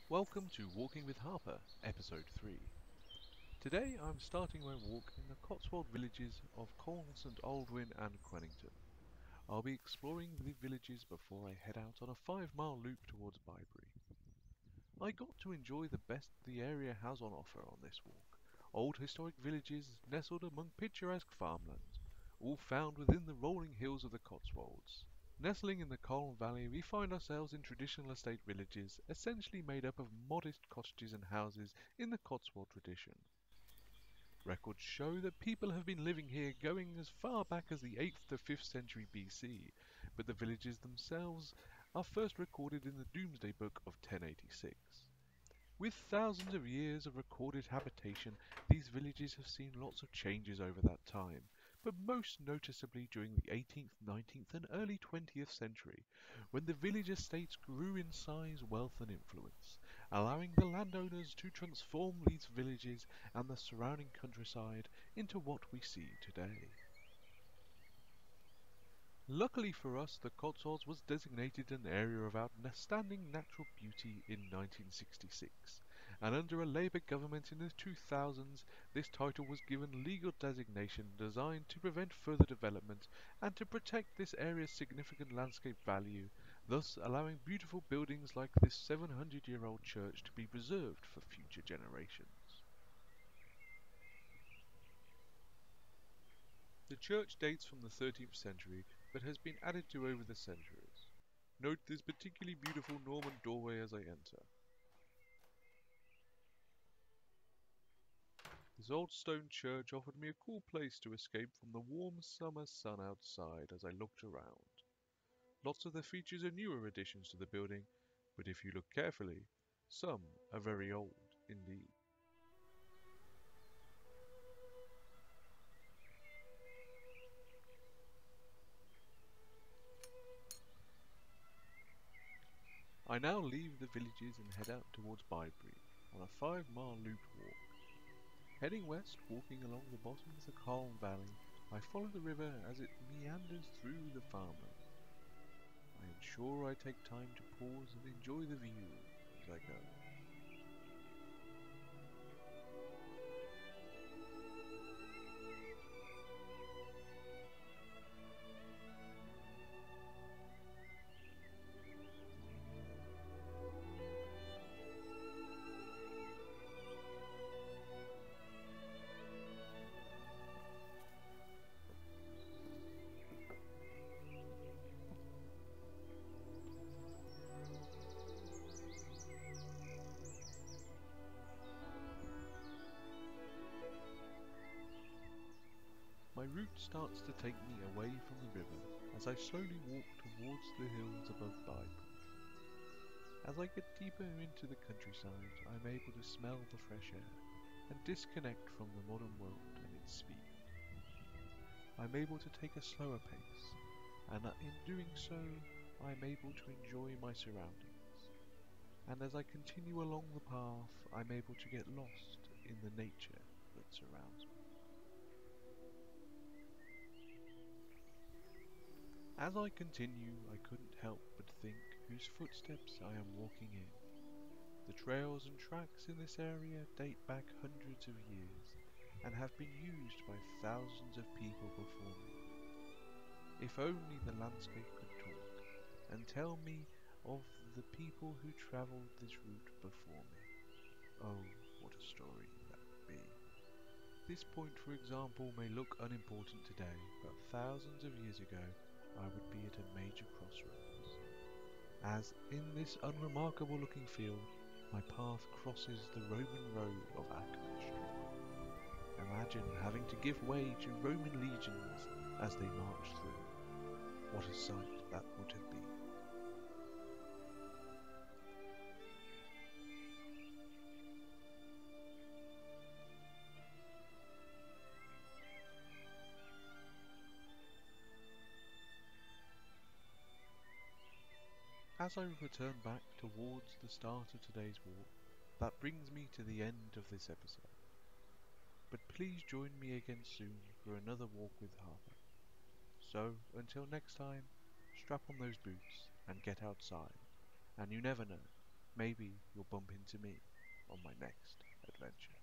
Welcome to Walking with Harper, Episode 3. Today I'm starting my walk in the Cotswold villages of Coln St Aldwyns and Quenington. I'll be exploring the villages before I head out on a 5-mile loop towards Bybury. I got to enjoy the best the area has on offer on this walk. Old historic villages nestled among picturesque farmlands, all found within the rolling hills of the Cotswolds. Nestling in the Coln Valley, we find ourselves in traditional estate villages, essentially made up of modest cottages and houses in the Cotswold tradition. Records show that people have been living here going as far back as the 8th to 5th century BC, but the villages themselves are first recorded in the Domesday Book of 1086. With thousands of years of recorded habitation, these villages have seen lots of changes over that time, but most noticeably during the 18th, 19th and early 20th century, when the village estates grew in size, wealth and influence, allowing the landowners to transform these villages and the surrounding countryside into what we see today. Luckily for us, the Cotswolds was designated an area of outstanding natural beauty in 1966, and under a Labour government in the 2000s, this title was given legal designation designed to prevent further development and to protect this area's significant landscape value, thus allowing beautiful buildings like this 700-year-old church to be preserved for future generations. The church dates from the 13th century, but has been added to over the centuries. Note this particularly beautiful Norman doorway as I enter. This old stone church offered me a cool place to escape from the warm summer sun outside as I looked around. Lots of the features are newer additions to the building, but if you look carefully, some are very old indeed. I now leave the villages and head out towards Bybury on a 5-mile loop walk. Heading west, walking along the bottom of the Coln Valley, I follow the river as it meanders through the farmland. I ensure I take time to pause and enjoy the view as I go. My route starts to take me away from the river as I slowly walk towards the hills above Bybury. As I get deeper into the countryside, I am able to smell the fresh air and disconnect from the modern world and its speed. I am able to take a slower pace, and in doing so, I am able to enjoy my surroundings. And as I continue along the path, I am able to get lost in the nature that surrounds me. As I continue, I couldn't help but think whose footsteps I am walking in. The trails and tracks in this area date back hundreds of years and have been used by thousands of people before me. If only the landscape could talk and tell me of the people who travelled this route before me. Oh, what a story that would be. This point, for example, may look unimportant today, but thousands of years ago I would be at a major crossroads, as in this unremarkable looking field my path crosses the Roman road of Street. Imagine having to give way to Roman legions as they marched through. What a sight that would have been. As I return back towards the start of today's walk, that brings me to the end of this episode. But please join me again soon for another walk with Harper. So, until next time, strap on those boots and get outside. And you never know, Maybe you'll bump into me on my next adventure.